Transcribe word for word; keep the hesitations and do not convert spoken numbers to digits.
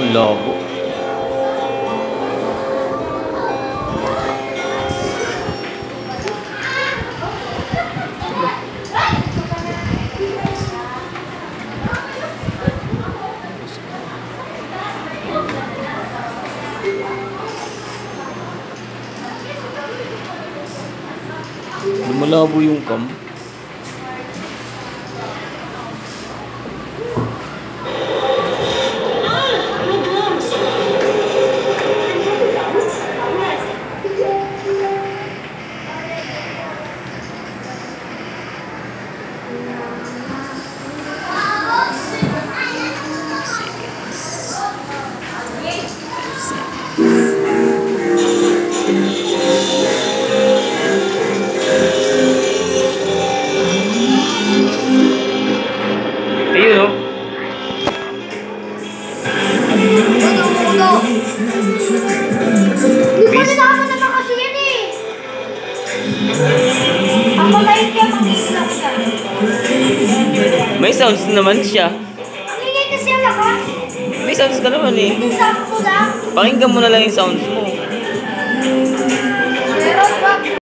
Ang labo. Malabo yung cam. Ayun o. Hindi ko nalaman naman kasi yan eh. Ako tayo kaya mag-iilang siya. May sounds naman siya. Ang ingay kasi ang lakas. May sounds ka naman eh. Hindi sakto lang. Pakinggan mo na lang yung sounds mo. Pero wag.